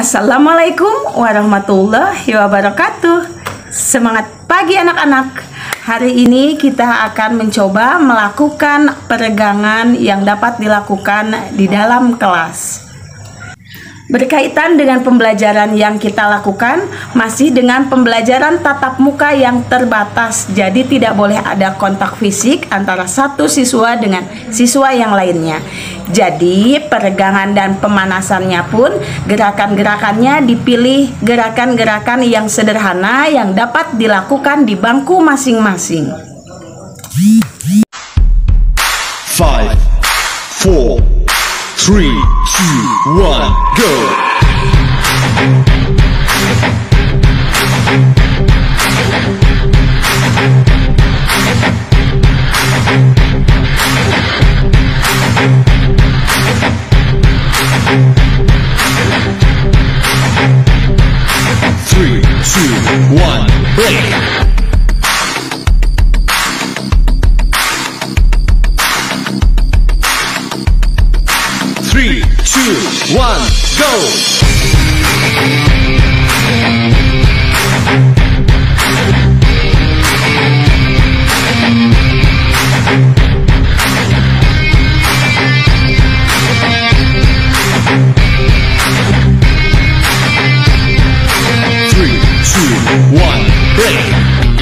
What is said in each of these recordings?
Assalamualaikum warahmatullahi wabarakatuh. Semangat pagi anak-anak. Hari ini kita akan mencoba melakukan peregangan yang dapat dilakukan di dalam kelas. Berkaitan dengan pembelajaran yang kita lakukan, masih dengan pembelajaran tatap muka yang terbatas. Jadi tidak boleh ada kontak fisik antara satu siswa dengan siswa yang lainnya. Jadi peregangan dan pemanasannya pun gerakan-gerakannya dipilih gerakan-gerakan yang sederhana yang dapat dilakukan di bangku masing-masing. 5, 4, 3, 2, 1, go! 3, 2, 1, break! 3, 2, 1, go! 3, 2, 1, break!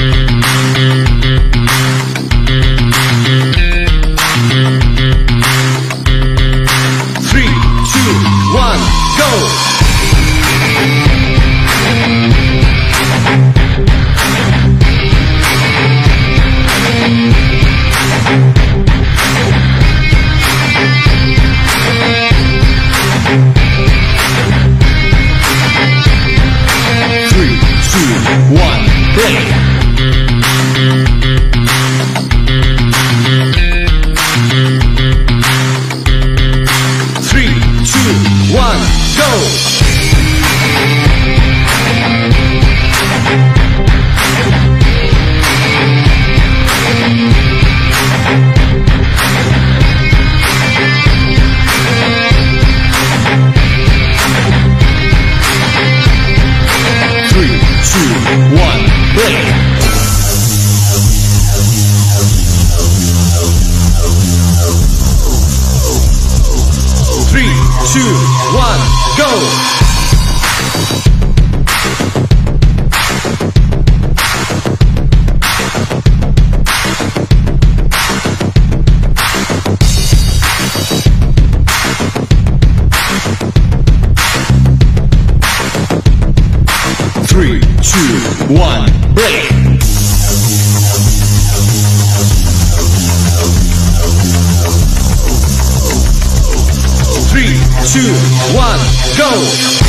3, 2, 1, go! 3, 2, 1, break! 3, 2, 1, go! 3, 2, 1, break! 3, 2, 1, go! 3, 2, 1, break! 3, 2, 1, go!